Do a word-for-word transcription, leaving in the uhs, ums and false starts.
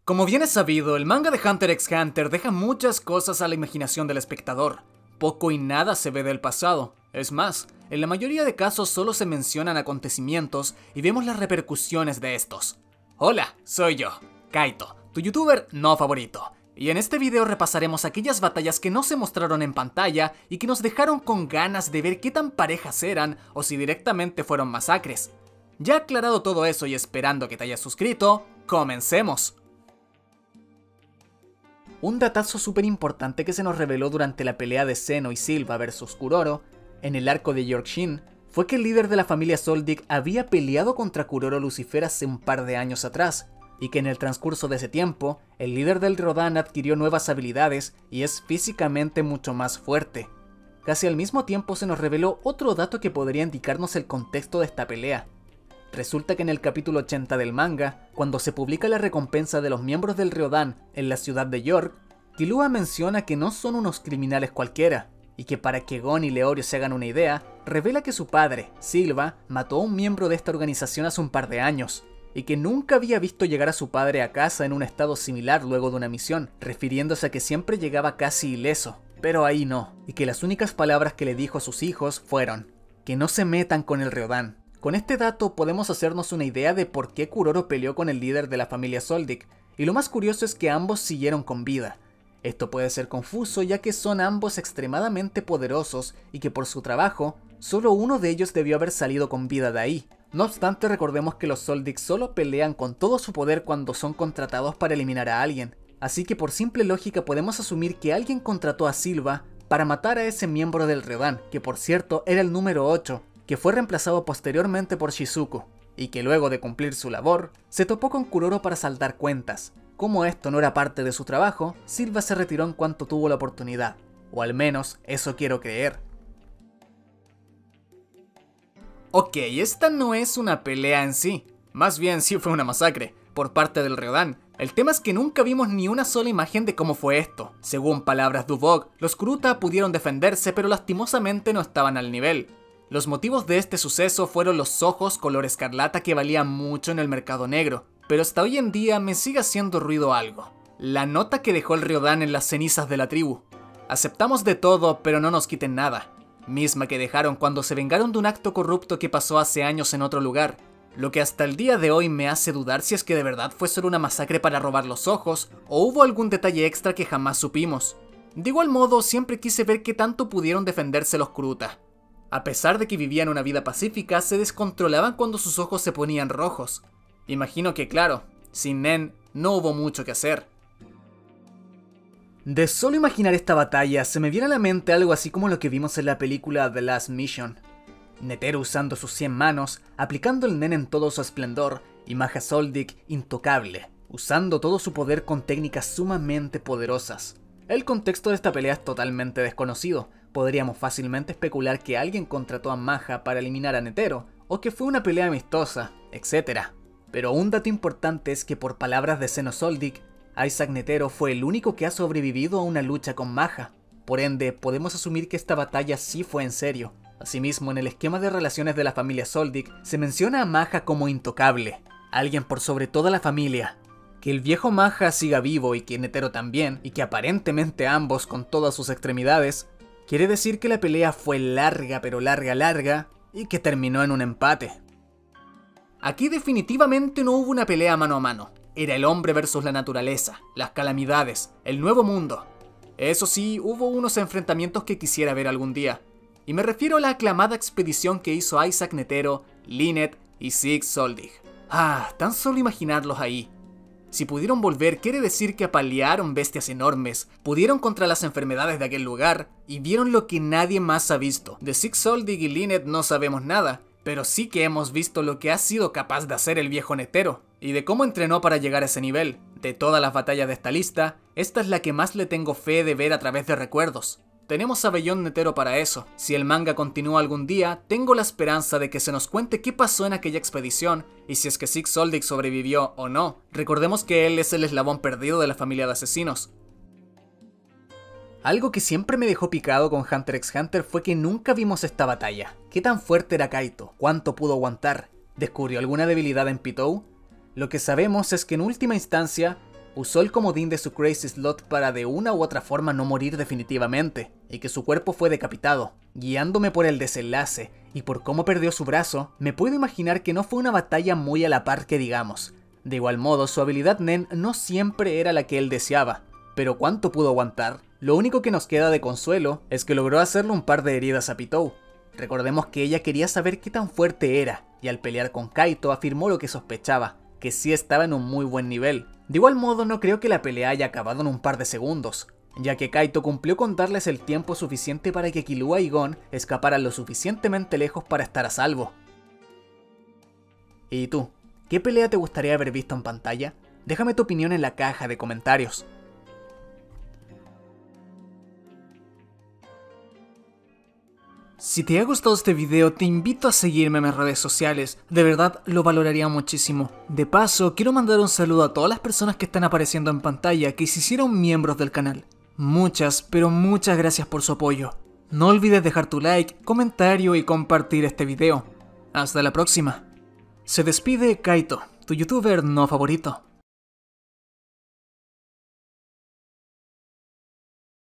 Como bien es sabido, el manga de Hunter x Hunter deja muchas cosas a la imaginación del espectador. Poco y nada se ve del pasado. Es más, en la mayoría de casos solo se mencionan acontecimientos y vemos las repercusiones de estos. Hola, soy yo, Kaito, tu youtuber no favorito. Y en este video repasaremos aquellas batallas que no se mostraron en pantalla y que nos dejaron con ganas de ver qué tan parejas eran o si directamente fueron masacres. Ya aclarado todo eso y esperando que te hayas suscrito, comencemos. Un datazo súper importante que se nos reveló durante la pelea de Zeno y Silva versus Kuroro en el arco de Yorkshin fue que el líder de la familia Soldic había peleado contra Kuroro Lucifer hace un par de años atrás, y que en el transcurso de ese tiempo, el líder del Ryodan adquirió nuevas habilidades y es físicamente mucho más fuerte. Casi al mismo tiempo se nos reveló otro dato que podría indicarnos el contexto de esta pelea. Resulta que en el capítulo ochenta del manga, cuando se publica la recompensa de los miembros del Ryodan en la ciudad de York, Killua menciona que no son unos criminales cualquiera, y que para que Gon y Leorio se hagan una idea, revela que su padre, Silva, mató a un miembro de esta organización hace un par de años, y que nunca había visto llegar a su padre a casa en un estado similar luego de una misión, refiriéndose a que siempre llegaba casi ileso, pero ahí no, y que las únicas palabras que le dijo a sus hijos fueron, que no se metan con el Ryodan. Con este dato podemos hacernos una idea de por qué Kuroro peleó con el líder de la familia Soldic, y lo más curioso es que ambos siguieron con vida. Esto puede ser confuso ya que son ambos extremadamente poderosos y que por su trabajo, solo uno de ellos debió haber salido con vida de ahí. No obstante, recordemos que los Soldic solo pelean con todo su poder cuando son contratados para eliminar a alguien, así que por simple lógica podemos asumir que alguien contrató a Silva para matar a ese miembro del Ryodan, que por cierto era el número ocho, que fue reemplazado posteriormente por Shizuku, y que luego de cumplir su labor, se topó con Kuroro para saldar cuentas. Como esto no era parte de su trabajo, Silva se retiró en cuanto tuvo la oportunidad, o al menos eso quiero creer. Ok, esta no es una pelea en sí, más bien sí fue una masacre, por parte del Ryodan. El tema es que nunca vimos ni una sola imagen de cómo fue esto. Según palabras de Uvog, los Kuruta pudieron defenderse pero lastimosamente no estaban al nivel. Los motivos de este suceso fueron los ojos color escarlata que valían mucho en el mercado negro, pero hasta hoy en día me sigue haciendo ruido algo. La nota que dejó el Ryodan en las cenizas de la tribu. Aceptamos de todo, pero no nos quiten nada. Misma que dejaron cuando se vengaron de un acto corrupto que pasó hace años en otro lugar. Lo que hasta el día de hoy me hace dudar si es que de verdad fue solo una masacre para robar los ojos, o hubo algún detalle extra que jamás supimos. De igual modo, siempre quise ver qué tanto pudieron defenderse los Kuruta. A pesar de que vivían una vida pacífica, se descontrolaban cuando sus ojos se ponían rojos. Imagino que claro, sin Nen no hubo mucho que hacer. De solo imaginar esta batalla, se me viene a la mente algo así como lo que vimos en la película The Last Mission. Netero usando sus cien manos, aplicando el Nen en todo su esplendor, y Maja Soldic intocable, usando todo su poder con técnicas sumamente poderosas. El contexto de esta pelea es totalmente desconocido. Podríamos fácilmente especular que alguien contrató a Maja para eliminar a Netero, o que fue una pelea amistosa, etcétera. Pero un dato importante es que por palabras de Zeno Soldic, Isaac Netero fue el único que ha sobrevivido a una lucha con Maja. Por ende, podemos asumir que esta batalla sí fue en serio. Asimismo, en el esquema de relaciones de la familia Soldic, se menciona a Maja como intocable, alguien por sobre toda la familia. Que el viejo Maja siga vivo y que Netero también, y que aparentemente ambos con todas sus extremidades, quiere decir que la pelea fue larga pero larga larga y que terminó en un empate. Aquí definitivamente no hubo una pelea mano a mano. Era el hombre versus la naturaleza, las calamidades, el nuevo mundo. Eso sí, hubo unos enfrentamientos que quisiera ver algún día. Y me refiero a la aclamada expedición que hizo Isaac Netero, Lynette y Sig Soldic. Ah, tan solo imaginarlos ahí. Si pudieron volver, quiere decir que apalearon bestias enormes, pudieron contra las enfermedades de aquel lugar, y vieron lo que nadie más ha visto. De Sig Soldic y Lynette no sabemos nada, pero sí que hemos visto lo que ha sido capaz de hacer el viejo Netero, y de cómo entrenó para llegar a ese nivel. De todas las batallas de esta lista, esta es la que más le tengo fe de ver a través de recuerdos. Tenemos a Beyond Netero para eso. Si el manga continúa algún día, tengo la esperanza de que se nos cuente qué pasó en aquella expedición y si es que Sig Soldic sobrevivió o no. Recordemos que él es el eslabón perdido de la familia de asesinos. Algo que siempre me dejó picado con Hunter x Hunter fue que nunca vimos esta batalla. ¿Qué tan fuerte era Kaito? ¿Cuánto pudo aguantar? ¿Descubrió alguna debilidad en Pitou? Lo que sabemos es que en última instancia, usó el comodín de su Crazy Slot para de una u otra forma no morir definitivamente, y que su cuerpo fue decapitado. Guiándome por el desenlace y por cómo perdió su brazo, me puedo imaginar que no fue una batalla muy a la par que digamos. De igual modo, su habilidad Nen no siempre era la que él deseaba, pero ¿cuánto pudo aguantar? Lo único que nos queda de consuelo es que logró hacerle un par de heridas a Pitou. Recordemos que ella quería saber qué tan fuerte era, y al pelear con Kaito afirmó lo que sospechaba, que sí estaba en un muy buen nivel. De igual modo, no creo que la pelea haya acabado en un par de segundos, ya que Kaito cumplió con darles el tiempo suficiente para que Killua y Gon escaparan lo suficientemente lejos para estar a salvo. ¿Y tú? ¿Qué pelea te gustaría haber visto en pantalla? Déjame tu opinión en la caja de comentarios. Si te ha gustado este video, te invito a seguirme en mis redes sociales, de verdad lo valoraría muchísimo. De paso, quiero mandar un saludo a todas las personas que están apareciendo en pantalla que se hicieron miembros del canal. Muchas, pero muchas gracias por su apoyo. No olvides dejar tu like, comentario y compartir este video. Hasta la próxima. Se despide Kaito, tu youtuber no favorito.